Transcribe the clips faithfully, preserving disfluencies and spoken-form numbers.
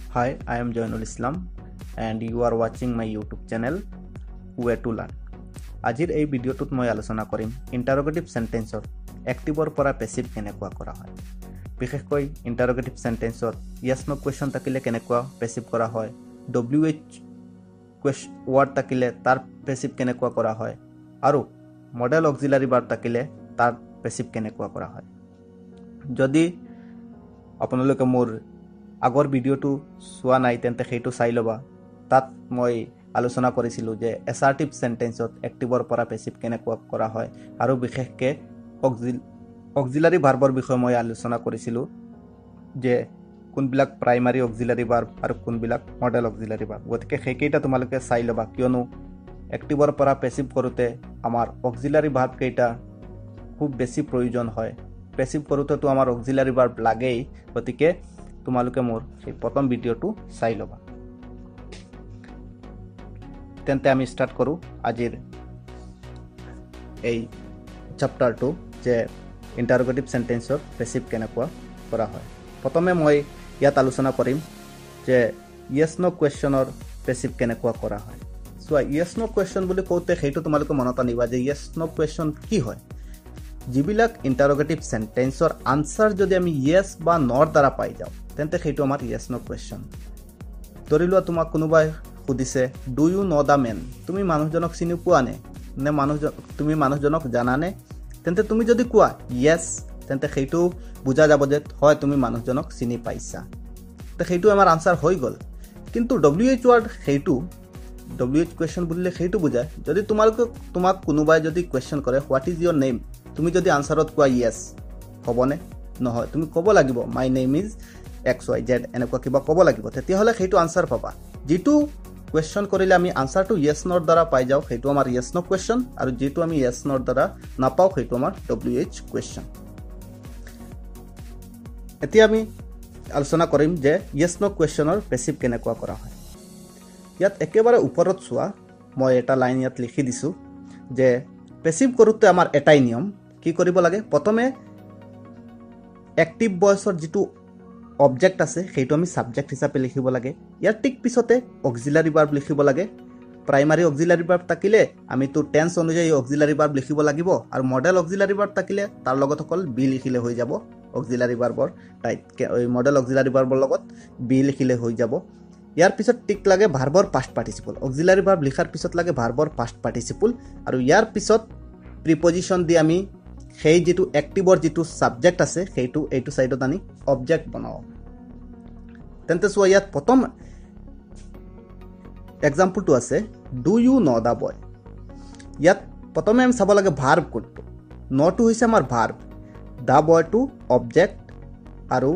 Hi, I am HsLc and you are watching my YouTube channel Where to Learn. আজিৰ এই ভিডিঅ'টোত মই আলোচনা কৰিম ইন্টাৰোগেটিভ সেন্টেন্সৰ এক্টিভৰ পৰা পেসিভ কেনেকুৱা কৰা হয়। বিশেষকৈ ইন্টাৰোগেটিভ সেন্টেন্সৰ yes no question থাকিলে কেনেকুৱা পেসিভ কৰা হয়, wh ওয়ার্ড থাকিলে তাৰ পেসিভ কেনেকুৱা কৰা হয় আৰু মডেল অক্সিলাৰি ভার্ব থাকিলে তাৰ পেসিভ কেনেকুৱা কৰা হয়। যদি আপোনালোকে মোৰ আগৰ ভিডিঅ'টো চোৱা নাই তেন্তে সেইটো চাই লবা। তাত মই আলোচনা কৰিছিলো যে এসাৰ্টিভ সেন্টেন্সত এক্টিভৰ পৰা পেসিভ কেনেকুৱা কৰা হয় আৰু বিশেষকৈ অক্সিলাৰি ভাৰ্বৰ বিষয়ে মই আলোচনা কৰিছিলো যে কোনবিলাক প্ৰাইমাৰী অক্সিলাৰি ভাৰ্ব আৰু কোনবিলাক মডেল অক্সিলাৰি ভাৰ্ব। গতিকে সেইকেইটা তোমালোকে চাই লবা, কিয়নো এক্টিভৰ পৰা পেসিভ কৰোতে আমাৰ অক্সিলাৰি ভাৰ্ব কেইটা খুব বেছি প্ৰয়োজন হয়। পেসিভ কৰোতেতো আমাৰ অক্সিলাৰি ভাৰ্ব লাগেই, গতিকে তোমালোকে মোৰ সেই প্ৰথম ভিডিঅ'টো চাই লবা। তেন্তে আমি স্টার্ট কৰো আজিৰ এই চ্যাপ্টাৰটো যে ইন্টাৰোগেটিভ সেন্টেন্সৰ পেসিভ কেনেকুৱা কৰা হয়। প্ৰথমে মই ইয়াত আলোচনা কৰিম যে yes no questionৰ পেসিভ কেনেকুৱা কৰা হয়। সো yes no question বুলি কওঁতে সেইটো তোমালোকে মনত আনিবা যে yes no question কি হয়। যিবিলাক ইন্টাৰোগেটিভ সেন্টেন্সৰ আনসাৰ যদি আমি yes বা no দ্বাৰা পাই যাওঁ তেন্তে সেইটো আমাৰ yes no question। ধৰিলোৱা তোমাক কোনোবাই সুধিছে do you know the man, তুমি মানুহজনক চিনি পোৱা নে নে মানুহজন তুমি মানুহজনক জানা নে, তেন্তে তুমি যদি কোৱা yes তেন্তে সেইটো বুজা যাব যে হয় তুমি মানুহজনক চিনি পাইছা, তে সেইটো আমাৰ আনসাৰ হৈ গল। কিন্তু wh ওয়ার্ড সেইটো wh কোয়েশ্চন বুলিলে সেইটো বুজায় যদি তোমালোকে তোমাক কোনোবাই যদি কোয়েশ্চন কৰে হোৱাট ইজ ইয়োৰ নেম, তুমি যদি আনসাৰত কোৱা yes হবনে, নহয় তুমি ক'ব লাগিব my name is X Y Z এনেকুৱা কিবা ক'ব লাগিব, তেতিয়াহ'লে সেইটো আনসাৰ পাবা। যেটো কোয়েশ্চন কৰিলে আমি আনসাৰটো yes no দ্বাৰা পাই যাওঁ সেইটো আমাৰ yes no কোয়েশ্চন, আৰু যেটো আমি yes no দ্বাৰা নাপাওঁ সেইটো আমাৰ wh কোয়েশ্চন। এতিয়া আমি আলোচনা কৰিম যে yes no কোয়েশ্চনৰ পেসিভ কেনেকুৱা কৰা হয়। ইয়াত একেবাৰে ওপৰত চোৱা মই এটা লাইন ইয়াত লিখি দিছো যে পেসিভ কৰোতে আমাৰ এটাই নিয়ম কি কৰিব লাগে, প্ৰথমে এক্টিভ ভয়েসৰ যেটো অবজেক্ট আছে সেইটো আমি সাবজেক্ট হিচাপে লিখিব লাগে। ইয়াৰ ঠিক পিছতে অক্সিলাৰি ভার্ব লিখিব লাগে। প্ৰাইমাৰী অক্সিলাৰি ভার্ব থাকিলে আমি তো টেন্স অনুযায়ী অক্সিলাৰি ভার্ব লিখিব লাগিব, আৰু মডেল অক্সিলাৰি ভার্ব থাকিলে তাৰ লগত অকল বি লিখিলে হৈ যাব। অক্সিলাৰি ভাৰ্বৰ টাইপ মডেল অক্সিলাৰি ভাৰ্বৰ লগত বি লিখিলে হৈ যাব। ইয়াৰ পিছত ঠিক লাগে ভাৰ্বৰ পাস্ট পাৰ্টিসিপল। অক্সিলাৰি ভাৰ্ব লিখাৰ পিছত লাগে ভাৰ্বৰ পাস্ট পাৰ্টিসিপল, আৰু ইয়াৰ পিছত প্ৰিপজিশন দি আমি সেই যেটো এক্টিভৰ যেটো সাবজেক্ট আছে সেইটো এইটো সাইডত আনি অবজেক্ট বনাও। তেন্তে সো ইয়াত প্ৰথম এক্সাম্পলটো আছে ডু ইউ নো দা বয়। ইয়াত প্ৰথমে আমি চাব লাগে ভাৰ্ব কোনটো। নটো হৈছে আমাৰ ভাৰ্ব, দা বয়টো অবজেক্ট আৰু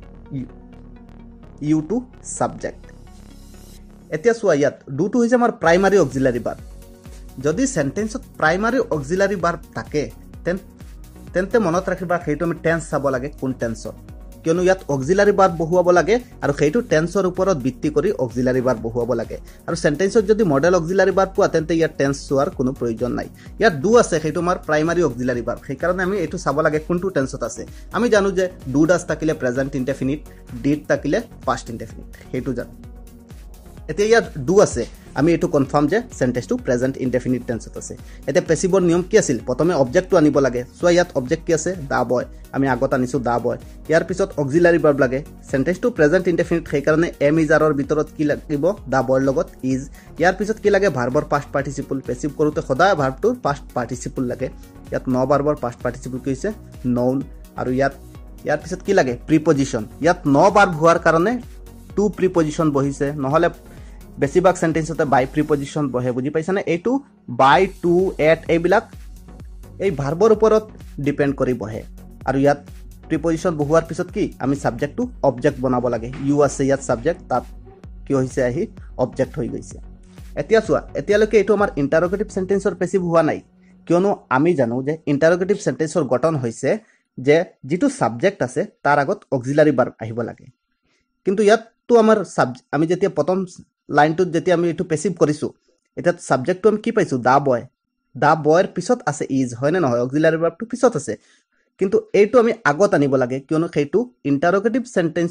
ইউ টু সাবজেক্ট। এতিয়া চোৱা ইয়াত ডুটো হৈছে আমাৰ প্ৰাইমাৰী অক্সিলাৰি ভাৰ্ব। যদি সেন্টেন্সত প্ৰাইমাৰী অক্সিলাৰি ভাৰ্ব থাকে তেন্তে মনত ৰাখিবা সেইটো আমি টেন্স চাব লাগে কোন টেন্সৰ, কিয়নো ইয়াত অক্সিলাৰি ভাৰ্ব বহুৱাব লাগে আৰু সেইটো টেন্সৰ ওপৰত ভিত্তি কৰি অক্সিলাৰি ভাৰ্ব বহুৱাব লাগে। আৰু সেন্টেন্সত যদি মডেল অক্সিলাৰি ভাৰ্ব পোৱা তেন্তে ইয়াত টেন্স চোৱাৰ কোনো প্ৰয়োজন নাই। ইয়াত ডু আছে সেইটো আমাৰ প্ৰাইমাৰী অক্সিলাৰি ভাৰ্ব, সেই কাৰণে আমি এইটো চাব লাগে কোনটো টেন্সত আছে। আমি জানো যে ডু ডাজ থাকিলে প্ৰেজেন্ট ইনডেফিনিট, ডিড থাকিলে পাস্ট ইনডেফিনিট, সেইটো জানো। এতিয়া ইয়াত ডু আছে, আমি এইটো কনফার্ম যে সেন্টেন্সটো প্রেজেন্ট ইনডেফিনিট টেন্সত আছে। এতিয়া পেসিভৰ নিয়ম কি আছিল, প্ৰথমে অবজেক্টটো আনিব লাগে। সো ইয়াত অবজেক্ট কি আছে, দা বয়, আমি আগত আনিছো দা বয়। ইয়াৰ পিছত অক্সিলাৰি ভাৰ্ব লাগে, সেন্টেন্সটো প্রেজেন্ট ইনডেফিনিট সেই কাৰণে এম ইজ আৰৰ ভিতৰত কি লাগিব দা বয়ৰ লগত ইজ। ইয়াৰ পিছত কি লাগে ভাৰ্বৰ পাস্ট পাৰ্টিসিপল। পেসিভ কৰোতে সদায় ভাৰ্বটোৰ পাস্ট পাৰ্টিসিপল লাগে। ইয়াত ন ভাৰ্বৰ পাস্ট পাৰ্টিসিপল কি হৈছে নউন, আৰু ইয়াত ইয়াৰ পিছত কি লাগে প্ৰিপজিশন। ইয়াত ন ভাৰ্ব হোৱাৰ কাৰণে টু প্ৰিপজিশন বহিছে, নহলে বেছিভাগ সেন্টেন্সতে বাই প্ৰিপজিশন বহে, বুজি পাইছানে। এইটো বাই টু এট এইবিলাক এই ভাৰ্বৰ ওপৰত ডিপেন্ড কৰি বহে, আৰু ইয়াত প্ৰিপজিশন বহুৱাৰ পিছত কি আমি সাবজেক্টটো অবজেক্ট বনাব লাগে। ইউ আছে ইয়াত সাবজেক্ট, তাত কি হৈছে আহি অবজেক্ট হৈ গৈছে। এতিয়া চোৱা এতিয়ালৈকে এইটো আমাৰ ইন্টাৰোগেটিভ সেন্টেন্সৰ পেসিভ হোৱা নাই, কিয়নো আমি জানো যে ইন্টাৰোগেটিভ সেন্টেন্সৰ গঠন হৈছে যে যেটো সাবজেক্ট আছে তাৰ আগত অক্সিলাৰি ভাৰ্ব আহিব লাগে। কিন্তু ইয়াততো আমাৰ আমি যেতিয়া প্ৰথম লাইনটোত যেতিয়া আমি এইটো পেসিভ কৰিছো, এটা সাবজেক্টটো আমি কি পাইছো দা বয়। দা বয়ৰ পিছত আছে ইজ, হয় নে নহয়, অক্সিলাৰি ভাৰ্বটো পিছত আছে। কিন্তু এইটো আমি আগত আনিব লাগে, কিয়নো সেইটো ইন্টাৰোগেটিভ সেন্টেন্সৰ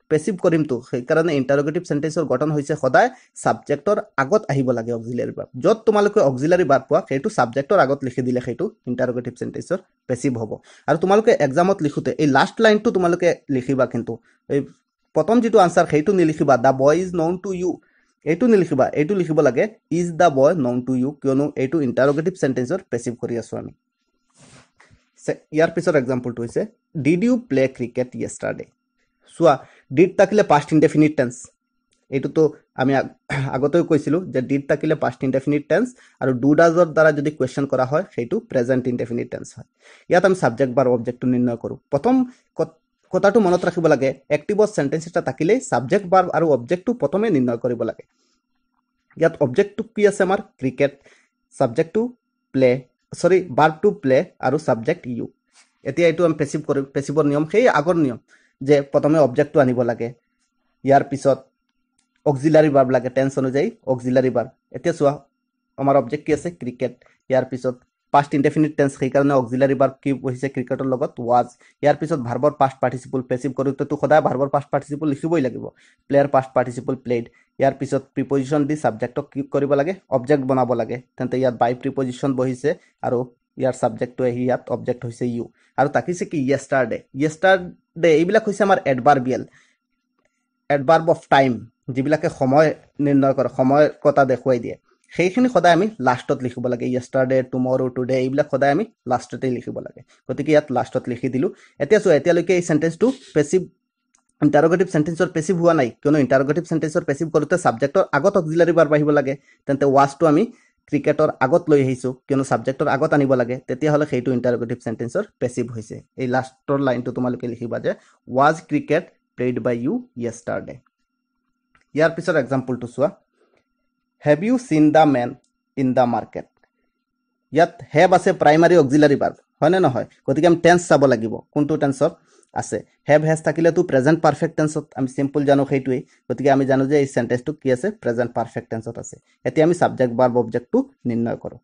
পেসিভ কৰিম তো সেই কাৰণে ইন্টাৰোগেটিভ সেন্টেন্সৰ গঠন হৈছে সদায় সাবজেক্টৰ আগত আহিব লাগে অক্সিলাৰি ভার্ব যত তোমালোকে অক্সিলাৰি ভার্ব পোৱা সেইটো সাবজেক্টৰ আগত লিখি দিলে সেইটো ইন্টাৰোগেটিভ সেন্টেন্সৰ পেসিভ হ'ব আৰু তোমালোকে এক্সামত লিখোতে এই লাষ্ট লাইনটো তোমালোকে লিখিবা কিন্তু এই প্ৰথম যেটো আনসাৰ সেইটো নিলিখিবা the boy is known to you এইটো নিলিখিবা এইটো লিখিব লাগে is the boy known to you কিয়নো এইটো ইন্টাৰোগেটিভ সেন্টেন্সৰ পেসিভ কৰি আছো আমি ইয়াৰ পিছৰ এক্সাম্পলটো হৈছে did you play cricket yesterday সোয়া ডিড থাকিলে পাস্ট ইনডেফিনিট টেন্স এইটো তো আমি আগতেও কৈছিলো যে ডিড থাকিলে পাস্ট ইনডেফিনিট টেন্স আৰু ডু ডাজৰ দ্বাৰা যদি কোৱেশ্চন কৰা হয় সেইটো প্ৰেজেন্ট ইনডেফিনিট টেন্স হয় ইয়াত আমি সাবজেক্ট বাৰ অবজেক্টটো নিৰ্ণয় কৰো প্ৰথম কথাটো মনত ৰাখিব লাগে এক্টিভ সেন্টেন্স এটা থাকিলে সাবজেক্ট বাৰ আৰু অবজেক্টটো প্ৰথমে নিৰ্ণয় কৰিব লাগে ইয়াত অবজেক্টটো কি আছে আমাৰ ক্ৰিকেট সাবজেক্টটো প্লে সৰি ভার্বটো প্লে আৰু সাবজেক্ট ইউ এতিয়া এইটো আমি পেসিভ কৰিম পেসিভৰ নিয়ম সেই আগৰ নিয়ম যে প্ৰথমে অবজেক্টটো আনিব লাগে ইয়াৰ পিছত অক্সিলাৰি ভার্ব লাগে টেন্স অনুযায়ী অক্সিলাৰি ভার্ব এতিয়া চোৱা আমাৰ অবজেক্ট কি আছে ক্ৰিকেট ইয়াৰ পিছত পাস্ট ইনডেফিনিট টেন্স সেই কাৰণে অক্সিলাৰি ভার্ব কি হৈছে ক্ৰিকেটৰ লগত ওয়াজ ইয়াৰ পিছত ভাৰ্বৰ পাস্ট পাৰ্টিসিপল পেসিভ কৰোতে তো সদায় ভাৰ্বৰ পাস্ট পাৰ্টিসিপল লিখিবই লাগিব প্লেয়াৰ পাস্ট পাৰ্টিসিপল প্লেড ইয়াৰ পিছত প্ৰিপজিশন দি সাবজেক্টক কি কৰিব লাগে অবজেক্ট বনাব লাগে তেন্তে ইয়াত বাই প্ৰিপজিশন বহিছে আৰু ইয়াৰ সাবজেক্টটো আহি ইয়াত অবজেক্ট হৈছে ইউ আৰু তাকিছে কি ইয়েষ্টাৰডে ইয়েষ্টাৰডে এইবিলাক হৈছে আমাৰ এডভাৰ্বিয়েল এডভাৰ্ব অফ টাইম যিবিলাকে সময় নিৰ্ণয় কৰে সময় কথা দেখুৱাই দিয়ে সেইখিনি সদায় আমি লাষ্টত লিখিব লাগে ইয়েষ্টাৰডে টুমৰো টুডে এইবিলাক সদায় আমি লাষ্টতে লিখিব লাগে গতিকে ইয়াত লাষ্টত লিখি দিলো এতিয়া চোৱা এতিয়ালৈকে এই সেন্টেন্সটো পেসিভ ইন্টাৰোগেটিভ সেন্টেন্সৰ পেসিভ হোৱা নাই কিয়নো ইন্টাৰোগেটিভ সেন্টেন্সৰ পেসিভ কৰোতে সাবজেক্টৰ আগত অক্সিলাৰি ভার্ব আহিব লাগে তেন্তে ওয়াজটো আমি ক্ৰিকেটৰ আগত লৈ আহিছো কিয়নো সাবজেক্টৰ আগত আনিব লাগে তেতিয়া হলে সেইটো ইন্টাৰোগেটিভ সেন্টেন্সৰ পেসিভ হৈছে এই লাষ্টৰ লাইনটো তোমালোকে লিখিবা যে was cricket played by you yesterday ইয়াৰ পিছৰ এক্সাম্পলটো চোৱা have you seen the man in the market ইয়াত হ্যাভ আছে প্ৰাইমাৰী অক্সিলাৰি ভার্ব হয় নে নহয় গতিকে আমি টেন্স চাব লাগিব কোনটো টেন্সত আছে হ্যাভ হ্যাজ থাকিলে তো প্ৰেজেন্ট পাৰফেক্ট টেন্সত আমি সিম্পল জানো সেইটোই গতিকে আমি জানো যে এই সেন্টেন্সটো কি আছে প্ৰেজেন্ট পাৰফেক্ট টেন্সত আছে এতিয়া আমি সাবজেক্ট ভার্ব অবজেক্টটো নিৰ্ণয় কৰো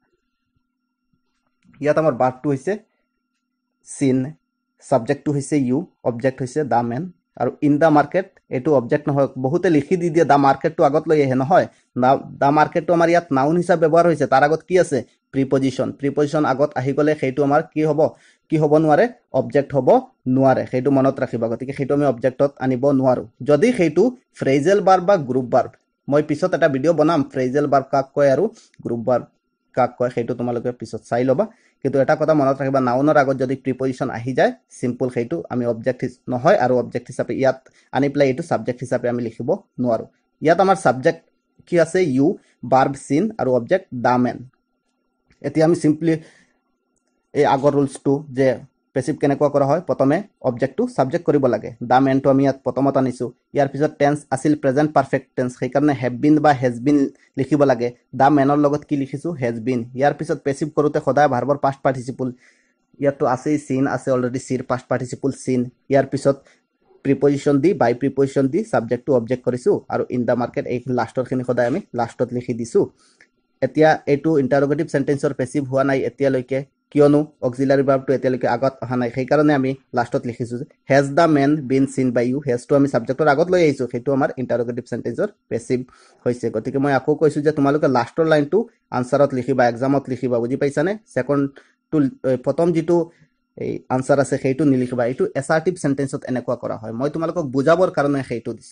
ইয়াত আমাৰ ভার্বটো হৈছে সিন সাবজেক্টটো হৈছে ইউ অবজেক্ট হৈছে দা ম্যান আৰু ইন দা মার্কেট এটো অবজেক্ট নহয় বহুতে লিখি দি দিয়ে দা মার্কেটটো আগত লৈ আহে নহয় দা মার্কেটটো আমাৰ ইয়াত নাউন হিচাপে ব্যৱহাৰ হৈছে তাৰ আগত কি আছে প্ৰিপজিশন প্ৰিপজিশন আগত আহি গলে সেইটো আমাৰ কি হ'ব কি হ'ব নোৱাৰে অবজেক্ট হ'ব নোৱাৰে সেইটো মনত ৰাখিবা গতিকে সেইটো আমি অবজেক্টত আনিব নোৱাৰো যদি সেইটো ফ্ৰেজেল ভার্ব বা গ্ৰুপ ভার্ব মই পিছত এটা ভিডিও বনাম ফ্ৰেজেল ভার্ব কাক কয় আৰু গ্ৰুপ ভার্ব কাক কয় সেইটো তোমালোকে পিছত চাই লবা কিন্তু এটা কথা মনত ৰাখিবা নাউনৰ আগত যদি প্ৰিপজিশন আহি যায় সিম্পল সেইটো আমি অবজেক্ট নহয় আৰু অবজেক্ট হিচাপে ইয়াত আনি প্লাই এটো সাবজেক্ট হিচাপে আমি লিখিব নোৱাৰো ইয়াত আমাৰ সাবজেক্ট কি আছে ইউ ভার্ব সিন আৰু অবজেক্ট দা ম্যান এতিয়া আমি সিম্পলি এই আগৰ ৰুলছটো যে পেসিভ কেনেকুৱা কৰা হয় প্ৰথমে অবজেক্টটো সাবজেক্ট কৰিব লাগে দা ম্যানটো আমি ইয়াত প্ৰথমত আনিছো ইয়াৰ পিছত টেন্স আছিল প্ৰেজেন্ট পাৰফেক্ট টেন্স সেই কাৰণে হ্যাভ বিন বা হেজ বিন লিখিব লাগে দা ম্যানৰ লগত কি লিখিছো হেজ বিন ইয়াৰ পিছত পেসিভ কৰোতে সদায় ভাৰ্বৰ পাস্ট পাৰ্টিসিপল ইয়াতো আছে সিন আছে অলৰেডি সিৰ পাস্ট পাৰ্টিসিপল সিন ইয়াৰ পিছত প্ৰিপজিশন দি বাই প্ৰিপজিশন দি সাবজেক্টটো অবজেক্ট কৰিছো আৰু ইন দা মাৰ্কেট এই লাষ্টৰ খিনি সদায় আমি লাষ্টত লিখি দিছো এতিয়া এটো ইন্টাৰোগেটিভ সেন্টেন্সৰ পেসিভ হোৱা নাই এতিয়ালৈকে কিয়নো অক্সিলাৰি ভার্বটো এতিয়ালৈকে আগত অহা নাই সেই কাৰণে আমি লাষ্টত লিখিছো যে has the man been seen by you হেজটো আমি সাবজেক্টৰ আগত লৈ আহিছো সেইটো আমাৰ ইন্টাৰোগেটিভ সেন্টেন্সৰ পেসিভ হৈছে গতিকে মই আকৌ কৈছো যে তোমালোকে লাষ্টৰ লাইনটো আনসাৰত লিখিবা এক্সামত লিখিবা বুজি পাইছানে সেকেন্ড টু প্ৰথম যেটো এই আনসাৰ আছে সেইটো নিলিখিবা এইটো এসাৰ্টিভ সেন্টেন্সত এনেকুৱা কৰা হয় মই তোমালোকক বুজাবৰ কাৰণে সেইটো দিছো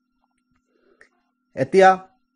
এতিয়া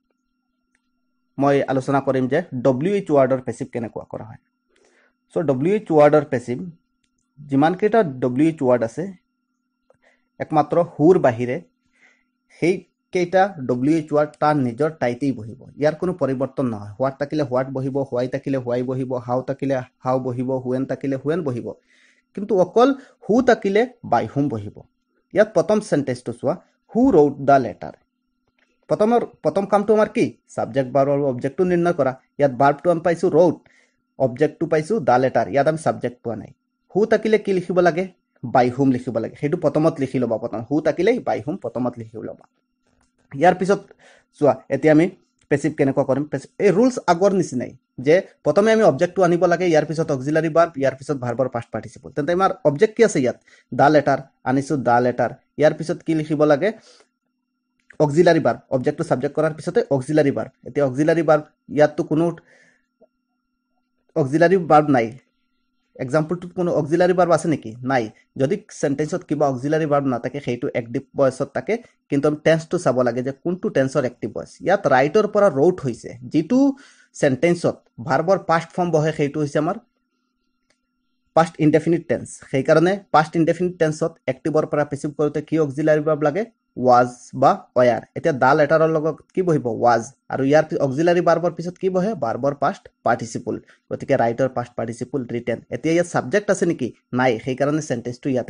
মই আলোচনা কৰিম যে ডব্লিউএইচ ওয়াৰ্ডৰ পেসিভ কেনেকুৱা কৰা হয় সো ডব্লিউএইচ ওয়াৰ্ডৰ পেসিভ যিমান কেইটা ডব্লিউএইচ ওয়াৰ্ড আছে একমাত্ৰ হুৰ বাহিৰে সেই কেইটা ডব্লিউএইচ ওয়াৰ্ড তাৰ নিজৰ টাইটেই বহিব ইয়াৰ কোনো পৰিৱৰ্তন নহয় হোৱাট থাকিলে হোৱাট বহিব হোৱাই থাকিলে হোৱাই বহিব হাউ থাকিলে হাউ বহিব হুৱেন থাকিলে হুৱেন বহিব কিন্তু অকল হু থাকিলে বাই হুম বহিব ইয়াত প্ৰথম সেন্টেন্সটো চোৱা হু ৰোট দা লেটাৰ প্ৰথমৰ প্ৰথম কামটো আমাৰ কি সাবজেক্ট ভার্ব আৰু অবজেক্টটো নিৰ্ণয় কৰা ইয়াত ভার্বটো আমি পাইছো ৰোট অবজেক্টটো পাইছো দা লেটাৰ ইয়াত আমি সাবজেক্ট পোৱা নাই হু থাকিলে কি লিখিব লাগে বাই হুম লিখিব লাগে সেইটো প্ৰথমত লিখি লবা প্ৰথম হু থাকিলে বাই হুম প্ৰথমত লিখি লবা ইয়াৰ পিছত চোৱা এতিয়া আমি পেসিভ কেনেকুৱা কৰিম এই ৰুলছ আগৰ নিচিনাই যে প্ৰথমে আমি অবজেক্টটো আনিব লাগে ইয়াৰ পিছত অক্সিলাৰি ভার্ব ইয়াৰ পিছত ভাৰ্বৰ পাস্ট পাৰ্টিসিপল তেন্তে আমাৰ অবজেক্ট কি আছে ইয়াত দা লেটাৰ আনিছো দা লেটাৰ ইয়াৰ পিছত কি লিখিব লাগে auxiliary verb object to subject কৰাৰ পিছতে অক্সিলাৰি ভার্ব এতিয়া অক্সিলাৰি ভার্ব ইয়াতটো কোনো অক্সিলাৰি ভার্ব নাই এক্সাম্পলটোত কোনো অক্সিলাৰি ভার্ব আছে নেকি নাই যদি সেন্টেন্সত কিবা অক্সিলাৰি ভার্ব নাথাকে সেইটো এক্টিভ ভয়েসত থাকে কিন্তু আমি টেন্সটো চাব লাগে যে কোনটো টেন্সৰ এক্টিভ ভয়েস ইয়াত ৰাইটৰ পৰা ৰোট হৈছে যেটো সেন্টেন্সত ভার্বৰ পাস্ট ফর্ম বহে সেইটো হৈছে আমাৰ past indefinite tense সেই কারণে past indefinite tenseত এক্টিভৰ পৰা পেসিভ কৰোতে কি অক্সিলাৰি ভার্ব লাগে was বা were এতিয়া দা লেটাৰৰ লগত কি বহিব was আৰু ইয়াৰ অক্সিলাৰি ভার্বৰ পিছত কি বহে ভার্বৰ past participle গতিকে ৰাইটৰ past participle written এতিয়া ইয়াত সাবজেক্ট আছে নেকি নাই সেই কাৰণে সেন্টেন্সটো ইয়াতে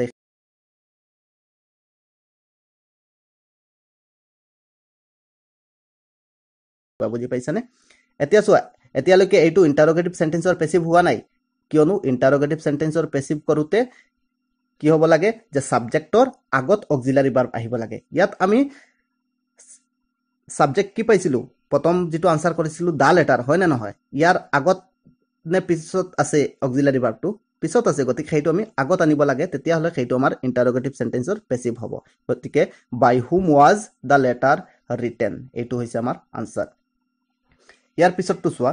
বুজি পাইছানে এতিয়া চোৱা এতিয়ালৈকে এইটো ইন্টাৰোগেটিভ সেন্টেন্সৰ পেসিভ হোৱা নাই কিয়নো ইন্টাৰোগেটিভ সেন্টেন্সৰ পেসিভ কৰোতে কি হ'ব লাগে যে সাবজেক্টৰ আগত অক্সিলাৰি ভার্ব আহিব লাগে ইয়াত আমি সাবজেক্ট কি পাইছিলো প্ৰথম যেটো আনসাৰ কৰিছিলো দা লেটাৰ হয় না নহয় ইয়াৰ আগত নে পিছত আছে অক্সিলাৰি ভার্বটো পিছত আছে গতিকে সেইটো আমি আগত আনিব লাগে তেতিয়া হলে সেইটো আমাৰ ইন্টাৰোগেটিভ সেন্টেন্সৰ পেসিভ হ'ব গতিকে বাই হুম ওয়াজ দা লেটাৰ ৰিটেন এইটো হৈছে আমাৰ আনসাৰ ইয়াৰ পিছতটো চোৱা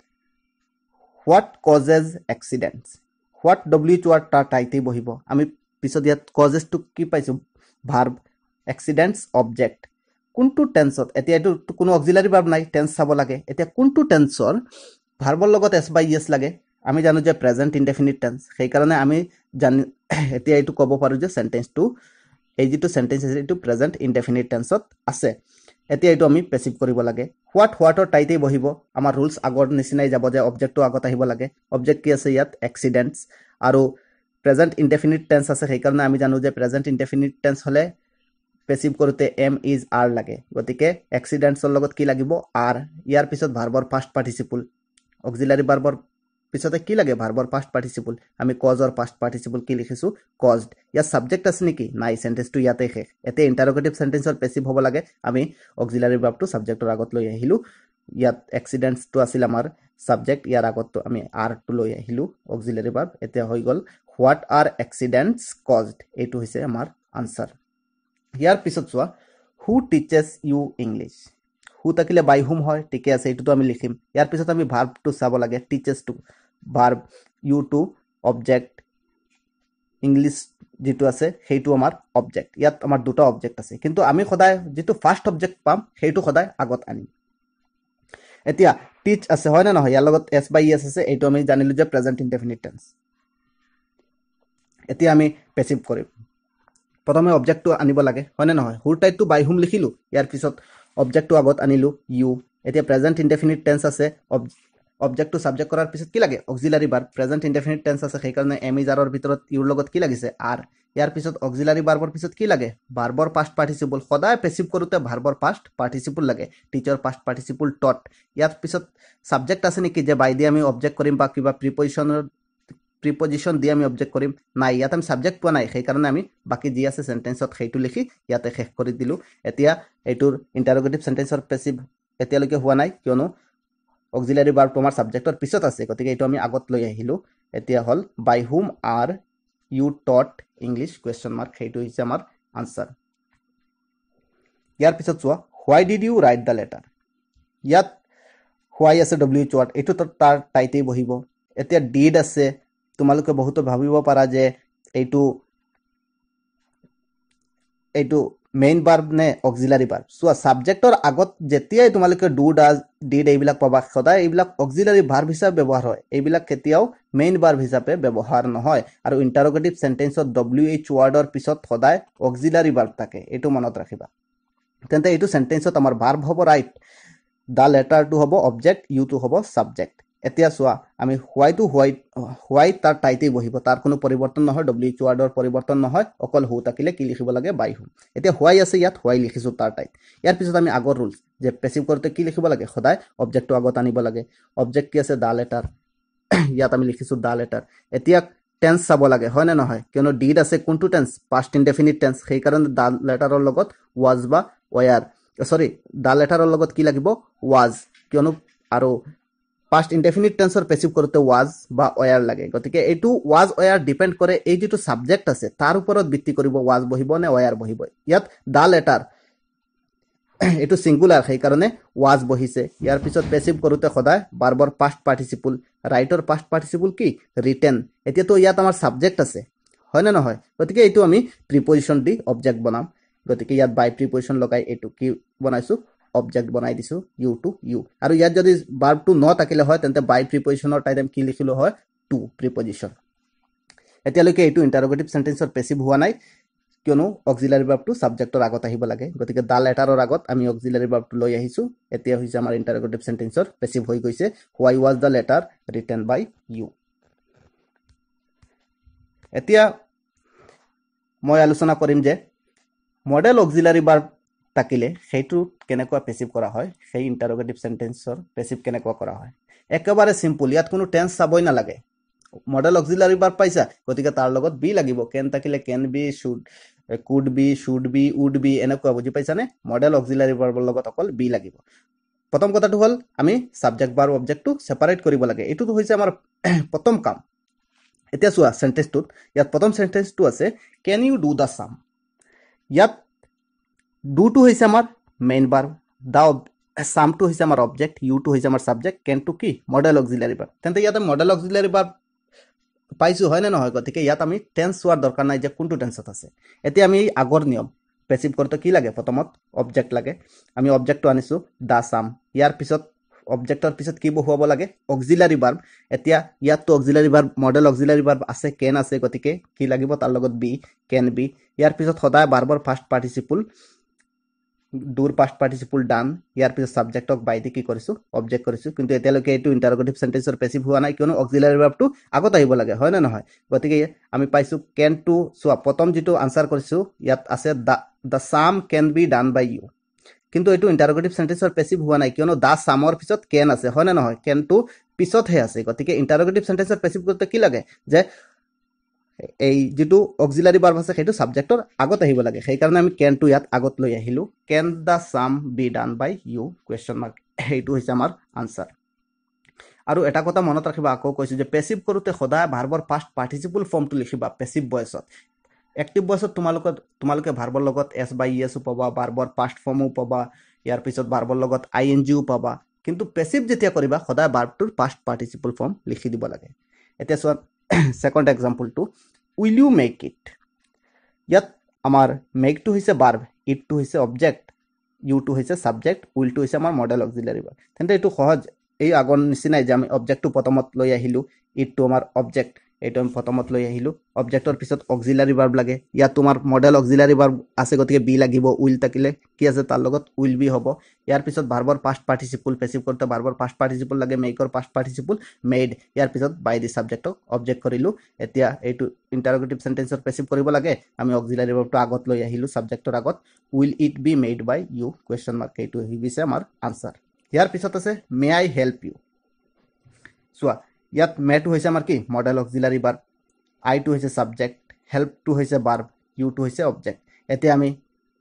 what causes accidents what wh word tar taite bohibo ami pisot yat causes to ki paisu verb accidents object kuntu tense ot etia etu kono auxiliary verb nai tense sabo lage etia kuntu tense or verb or logot s by s lage ami janu je present indefinite tense sei karone ami jan etia etu kobo paru je sentence to ei jitu sentence is etu present indefinite tense ot ase এতিয়া এটো আমি passive কৰিব লাগে what হোৱাটৰ টাইতে বহিব আমাৰ ৰুলস আগৰ নিচিনাই যাব যে অবজেক্টটো আগত আহিব লাগে অবজেক্ট কি আছে ইয়াত এক্সিডেন্টস আৰু প্ৰেজেন্ট ইনডেফিনিট টেন্স আছে সেই কাৰণে আমি জানো যে প্ৰেজেন্ট ইনডেফিনিট টেন্স হলে পেসিভ কৰোতে এম ইজ আৰ লাগে গতিকে এক্সিডেন্টছৰ লগত কি লাগিব আৰ ইয়াৰ পিছত ভাৰ্বৰ ফাৰ্স্ট পাৰ্টিসিপল অক্সিলাৰি ভাৰ্বৰ পিছতে কি লাগে ভাৰ্বৰ ফাৰ্স্ট পাৰ্টিসিপল আমি কজৰ ফাৰ্স্ট পাৰ্টিসিপল কি লিখিছো কজড ইয়াৰ সাবজেক্ট আছে নেকি নাই সেন্টেন্সটো ইয়াতে শেষ এতে ইন্টাৰোগেটিভ সেন্টেন্সৰ পেসিভ হ'ব লাগে আমি অক্সিলাৰি ভাৰ্বটো সাবজেক্টৰ আগত লৈ আহিলো ইয়াত এক্সিডেন্টছটো আছিল আমাৰ সাবজেক্ট ইয়াৰ আগত আমি আৰ টো লৈ আহিলো অক্সিলাৰি ভাৰ্ব এতিয়া হৈ গল হোৱাট আৰ এক্সিডেন্টস কজড এইটো হৈছে আমাৰ আনসাৰ ইয়াৰ পিছত চোৱা who teaches you English who থাকিলে বাই হুম হয় ঠিকে আছে এইটো আমি লিখিম ইয়াৰ পিছত আমি ভাৰ্বটো চাব লাগে teaches to verb you to object English যেটো আছে সেইটো আমাৰ অবজেক্ট ইয়াত আমাৰ দুটা অবজেক্ট আছে কিন্তু আমি সদায় যেটো ফার্স্ট অবজেক্ট পাম সেইটো সদায় আগত আনিম এতিয়া টিচ আছে হয় না নহয় ইয়াৰ লগত s by s আছে এইটো আমি জানিলো যে প্ৰেজেন্ট ইনডেফিনিট টেন্স এতিয়া আমি পেসিভ কৰিম প্ৰথমে অবজেক্টটো আনিব লাগে হয় না নহয় হুৰ টাইপটো বাই হুম লিখিলো ইয়াৰ পিছত অবজেক্টটো আগত আনিলো ইউ এতিয়া প্ৰেজেন্ট ইনডেফিনিট টেন্স আছে অবজেক্ট টু সাবজেক্ট কৰাৰ পিছত কি লাগে auxiliary verb present indefinite tense আছে সেই কাৰণে এম ইজ আৰৰ ভিতৰত ইউৰ লগত কি লাগিছে আৰ ইয়াৰ পিছত অক্সিলাৰি ভাৰ্বৰ পিছত কি লাগে ভাৰ্বৰ পাস্ট পাৰ্টিসিপল সদায় পেসিভ কৰোতে ভাৰ্বৰ পাস্ট পাৰ্টিসিপল লাগে টিচাৰ পাস্ট পাৰ্টিসিপল টট ইয়াৰ পিছত সাবজেক্ট আছে নেকি যে বাই দি আমি অবজেক্ট কৰিম বা কিবা প্ৰিপজিশনৰ প্ৰিপজিশন দি আমি অবজেক্ট কৰিম নাই ইয়াত আমি সাবজেক্ট পোৱা নাই সেই কাৰণে আমি বাকি যি আছে সেন্টেন্সত সেইটো লিখি ইয়াতে শেষ কৰি দিলো এতিয়া এইটোৰ ইন্টাৰোগেটিভ সেন্টেন্সৰ পেসিভ এতিয়ালৈকে হোৱা নাই কিয়নো অক্সিলাৰি ভার্ব তোমাৰ সাবজেক্টৰ পিছত আছে গতিকে এইটো আমি আগত লৈ আহিলো এতিয়া হল by whom are you taught English question mark সেইটো হৈছে আমাৰ আনসাৰ ইয়াৰ পিছত চোৱা why did you write the letter ইয়াত হোৱাই আছে ডব্লিউ এইচ ৱাৰ্ড এইটো তাৰ টাইতে বহিব এতিয়া ডিড আছে তোমালোকে বহুত ভাবিব পাৰা যে এইটো এইটো মেইন ভার্ব নে অক্সিলাৰি ভার্ব সো সাবজেক্টৰ আগত যেতিয়াই তোমালোকে ডু ডাজ ডিড এইবিলাক পাবা সদায় এইবিলাক অক্সিলাৰি ভার্ব হিচাপে ব্যৱহাৰ হয় এইবিলাক কেতিয়াও মেইন ভার্ব হিচাপে ব্যৱহাৰ নহয় আৰু ইন্টাৰোগেটিভ সেন্টেন্সত ডব্লিউ এইচ ৱাৰ্ডৰ পিছত সদায় অক্সিলাৰি ভার্ব থাকে এইটো মনত ৰাখিবা তেন্তে এইটো সেন্টেন্সত আমাৰ ভার্ব হ'ব ৰাইট দা লেটাৰ টু হ'ব অবজেক্ট ইউ টু হ'ব সাবজেক্ট এতিয়া চোৱা আমি হোৱাই টু হোৱাই হোৱাই তাৰ টাইতে বহিব তাৰ কোনো পৰিৱৰ্তন নহয় ডব্লিউ এইচ ৱাৰ্ডৰ পৰিৱৰ্তন নহয় অকল হু থাকিলে কি লিখিব লাগে বাই হু এতিয়া হোৱাই আছে ইয়াত হোৱাই লিখিছো তাৰ টাইত ইয়াৰ পিছত আমি আগৰ ৰুলস যে পেসিভ কৰোতে কি লিখিব লাগে সদায় অবজেক্টটো আগত আনিব লাগে অবজেক্ট কি আছে দা লেটাৰ ইয়াত আমি লিখিছো দা লেটাৰ এতিয়া টেন্স চাব লাগে হয় না নহয় কিয়নো ডিড আছে কোনটো টেন্স পাস্ট ইনডেফিনিট টেন্স সেই কাৰণে দা লেটাৰৰ লগত ওয়াজ বা ওয়াৰ সৰি দা লেটাৰৰ লগত কি লাগিব ওয়াজ কিয়নো আৰু পাষ্ট ইনডেফিনিট টেন্সৰ পেসিভ কৰোতে ওয়াজ বা ওয়ার লাগে গতিকে এইটো ওয়াজ ওয়ার ডিপেন্ড কৰে এই যেটো সাবজেক্ট আছে তাৰ ওপৰত ভিত্তি কৰিব ওয়াজ বহিব নে ওয়ার বহিব ইয়াত দা লেটাৰ এটো সিঙ্গুলার সেই কারণে ওয়াজ বহিছে ইয়ার পিছত পেসিভ কৰোতে সদায় বারবার পাস্ট পার্টিসিপল রাইটৰ পাস্ট পার্টিসিপল কি রিটেন এতিয়া তো ইয়াত আমাৰ সাবজেক্ট আছে হয় না নহয় গতিকে এইটো আমি প্রিপজিশন দি অবজেক্ট বনাম গতিকে ইয়াত বাই প্রিপজিশন লগাই এইটো কি বনাইছো অবজেক্ট বনাই দিছো ইউ টু ইউ আৰু ইয়াত যদি ভার্ব টু ন থাকিলে হয় তেন্তে বাই প্রিপজিশনৰ টাইম কি লিখিলো হয় টু প্রিপজিশন এতিয়ালৈকে এইটো ইন্টাৰোগেটিভ সেন্টেন্সৰ পেসিভ হোৱা নাই কিয়নো অক্সিলারি ভার্বটো সাবজেক্টৰ আগত আহিব লাগে গতিকে দা লেটাৰৰ আগত আমি অক্সিলারি ভার্বটো লৈ আহিছো এতিয়া হৈছে আমাৰ ইন্টাৰোগেটিভ সেন্টেন্সৰ পেসিভ হৈ গৈছে why was the letter written by you এতিয়া মই আলোচনা কৰিম যে মডেল অক্সিলারি ভার্ব থাকিলে সেইটো কেনেকুৱা পেসিভ কৰা হয় সেই ইন্টাৰোগেটিভ সেন্টেন্সৰ পেসিভ কেনেকুৱা কৰা হয় একেবাৰে সিম্পল ইয়াত কোনো টেন্স চাবই নালাগে মডেল অক্সিলারি ভার্ব পাইছা গতিকে তাৰ লগত বি লাগিব কেন থাকিলে can be should could be should be would be এনেকুৱা বুজি পাইছানে মডেল অক্সিলারি ভার্বৰ লগত অকল বি লাগিব প্ৰথম কথাটো হ'ল আমি সাবজেক্ট ভার্ব অবজেক্টটো সেপাৰেট কৰিব লাগে এটোটো হৈছে আমাৰ প্ৰথম কাম এতিয়া চোৱা সেন্টেন্সটোত ইয়াত প্ৰথম সেন্টেন্সটো আছে কেন ইউ ডু দা সাম ইয়াত ডু টু হৈছে আমাৰ মেইন ভার্ব দা সামটো হৈছে আমাৰ অবজেক্ট ইউ টু হৈছে আমাৰ সাবজেক্ট কেন টু কি মডেল অক্সিলারি ভার্ব তেন্তে ইয়াতে মডেল অক্সিলারি ভার্ব পাইছো হয় না নহয় গতিকে ইয়াত আমি টেন্স হোৱাৰ দৰকাৰ নাই যে কোনটো টেন্সত আছে এতিয়া আমি আগৰ নিয়ম পেসিভ কৰোতে কি লাগে প্ৰথমত অবজেক্ট লাগে আমি অবজেক্টটো আনিছো দা সাম ইয়াৰ পিছত অবজেক্টৰ পিছত কি বহুৱাব লাগে অক্সিলারি ভার্ব এতিয়া ইয়াত তো auxiliary verb modal auxiliary verb আছে কেন আছে গতিকে কি লাগিব তাৰ লগত বি কেন বি ইয়াৰ পিছত সদায় ভার্বৰ ফাৰ্স্ট পাৰ্টিসিপল ডুৰ পাস্ট পার্টিসিপল ডান ইয়াৰ পিছত সাবজেক্টক বাই দি কি কৰিছো অবজেক্ট কৰিছো কিন্তু এতিয়ালৈকে এইটো ইন্টাৰোগেটিভ সেন্টেন্সৰ পেসিভ হোৱা নাই কিয়নো অক্সিলারি ভার্বটো আগত আহিব লাগে হয় না নহয় গতিকে আমি পাইছো কেন টু সোৱা প্ৰথম যেটো আনসাৰ কৰিছো ইয়াত আছে দা সাম কেন বি ডান বাই ইউ কিন্তু এইটো ইন্টাৰোগেটিভ সেন্টেন্সৰ পেসিভ হোৱা নাই কিয়নো দা সামৰ পিছত কেন আছে হয় না নহয় কেন টু পিছতহে আছে গতিকে ইন্টাৰোগেটিভ সেন্টেন্সৰ পেসিভ কৰোতে কি লাগে যে এই যেটো অক্সিলারি ভার্ব আছে সেইটো সাবজেক্টৰ আগত আহিব লাগে সেই কাৰণে আমি কেন টু ইয়াত আগত লৈ আহিলো can the sum be done by you question mark এইটো হৈছে আমাৰ আনসাৰ আৰু এটা কথা মনত ৰাখিবা আকৌ কৈছো যে পেসিভ কৰোতে সদায় ভাৰ্বৰ পাস্ট পাৰ্টিসিপল ফৰ্মটো লিখিবা পেসিভ ভয়েসত এক্টিভ ভয়েসত তোমালোকে তোমালোকে ভাৰ্বৰ লগত এস বাই ইএস পাবা ভাৰ্বৰ পাস্ট ফৰ্মও পাবা ইয়াৰ পিছত ভাৰ্বৰ লগত আইএনজিও পাবা কিন্তু পেসিভ যেতিয়া কৰিবা সদায় ভাৰ্বটোৰ পাস্ট পাৰ্টিসিপল ফৰ্ম লিখি দিব লাগে এতিয়া চোৱা সেকেন্ড এক্সাম্পলটো উইল ইউ মেক ইট ইয়াত আমাৰ মেক টু হৈছে ভার্ব ইট টু হৈছে অবজেক্ট ইউ টু হৈছে সাবজেক্ট উইল টু হৈছে আমাৰ মডেল অক্সিলারি ভার্ব তেন্তে এইটো সহজ এই আগৰ নিচিনাই যে আমি অবজেক্টটো প্ৰথমত লৈ আহিলো ইট টু আমাৰ অবজেক্ট এইটো আমি প্ৰথমত লৈ আহিলো অবজেক্টৰ পিছত অক্সিলারি ভার্ব লাগে ইয়াত তোমাৰ মডেল অক্সিলারি ভার্ব আছে গতিকে বি লাগিব উইল থাকিলে কি আছে তাৰ লগত উইল বি হ'ব ইয়াৰ পিছত ভাৰ্বৰ পাস্ট পাৰ্টিসিপল পেসিভ কৰোতে ভাৰ্বৰ পাস্ট পাৰ্টিসিপল লাগে মেকৰ পাস্ট পাৰ্টিসিপল মেড ইয়াৰ পিছত বাই দি সাবজেক্টক অবজেক্ট কৰিলো এতিয়া এইটো ইন্টাৰোগেটিভ সেন্টেন্সৰ পেসিভ কৰিব লাগে আমি অক্সিলারি ভার্বটো আগত লৈ আহিলো সাবজেক্টৰ আগত will it be made by you question mark এইটো হৈছে আমাৰ আনসাৰ ইয়াৰ পিছত আছে মে আই হেল্প ইউ চোৱা ইয়াত মে টু হৈছে আমাৰ কি modal auxiliary verb I to হৈছে সাবজেক্ট হেল্প টু হৈছে ভার্ব ইউ টু হৈছে অবজেক্ট এতিয়া আমি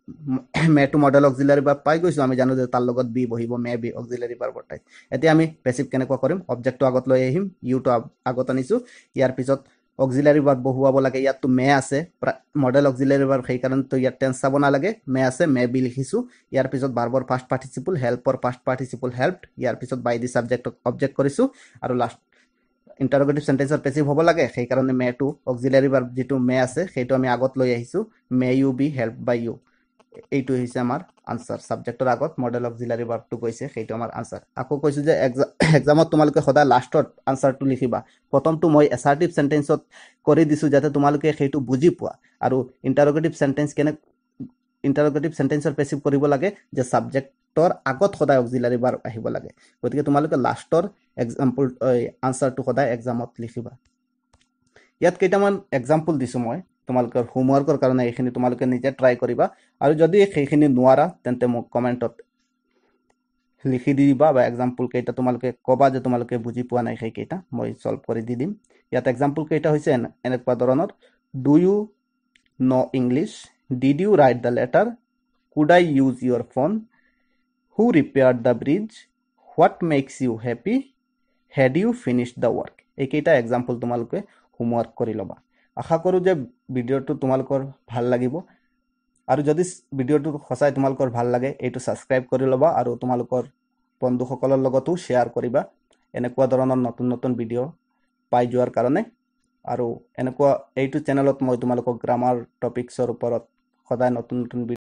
may to modal auxiliary verb পাই গৈছো আমি জানো যে তাৰ লগত বি বহিব মে বি অক্সিলারি ভার্বৰ টাইপ এতিয়া আমি পেসিভ কেনেকুৱা কৰিম অবজেক্টটো আগত লৈ আহিম ইউ টু আগত আনিছো ইয়াৰ পিছত অক্সিলারি ভার্ব বহুৱাব লাগে ইয়াত তো মে আছে মডেল অক্সিলারি ভার্ব সেই কাৰণে তো ইয়াত টেন্স চাব নালাগে মে আছে মে বি লিখিছো ইয়াৰ পিছত ভাৰ্বৰ ফাৰ্স্ট পাৰ্টিসিপল হেল্পৰ ফাৰ্স্ট পাৰ্টিসিপল হেল্পড ইয়াৰ পিছত বাই দি সাবজেক্টক অবজেক্ট কৰিছো আৰু লাষ্ট ইন্টাৰোগেটিভ সেন্টেন্সৰ পেসিভ হ'ব লাগে সেই কাৰণে মে টু অক্সিলারি ভার্ব যেটো মে আছে সেইটো আমি আগত লৈ আহিছো may you be help by you এইটো হৈছে আমাৰ আনসাৰ সাবজেক্টৰ আগত মডেল অক্সিলারি ভার্বটো কৈছে সেইটো আমাৰ আনসাৰ আকৌ কৈছো যে এক্সামত তোমালোকে সদায় লাষ্টত আনসাৰটো লিখিবা প্ৰথমটো মই এসাৰ্টিভ সেন্টেন্সত কৰি দিছো যাতে তোমালোকে সেইটো বুজি পোৱা আৰু ইন্টাৰোগেটিভ সেন্টেন্স কেনে ইন্টাৰোগেটিভ সেন্টেন্সৰ পেসিভ কৰিব লাগে যে সাবজেক্টৰ আগত সদায় অক্সিলারি ভার্ব আহিব লাগে গতিকে তোমালোকে লাষ্টৰ এক্সাম্পল আনসাৰটো সদায় এক্সামত লিখিবা ইয়াত কেইটামান এক্সাম্পল দিছো মই তোমালোকৰ হোমৱৰ্কৰ কাৰণে এইখিনি তোমালোকে নিজে ট্ৰাই কৰিবা আৰু যদি সেইখিনি নোৱাৰা তেন্তে মোক কমেন্টত লিখি দিবা বা এক্সাম্পল কেইটা তোমালোকে কবা যে তোমালোকে বুজি পোৱা নাই সেই কেইটা মই সলভ কৰি দি দিম ইয়াত এক্সাম্পল কেইটা হৈছে এনেকুৱা ধৰণৰ do you know English did you write the letter could I use your phone who repaired the bridge what makes you happy had you finish the work এইকেইটা এক্সাম্পল তোমালোকে হোমৱৰ্ক কৰি ল'বা আশা কৰোঁ যে ভিডিঅ'টো তোমালোকৰ ভাল লাগিব আৰু যদি ভিডিঅ'টো সঁচাই তোমালোকৰ ভাল লাগে এইটো ছাবস্ক্ৰাইব কৰি ল'বা আৰু তোমালোকৰ বন্ধুসকলৰ লগতো শ্বেয়াৰ কৰিবা এনেকুৱা ধৰণৰ নতুন নতুন ভিডিঅ' পাই যোৱাৰ কাৰণে আৰু এনেকুৱা এইটো চেনেলত মই তোমালোকক গ্ৰামাৰ টপিকছৰ ওপৰত সদায় নতুন নতুন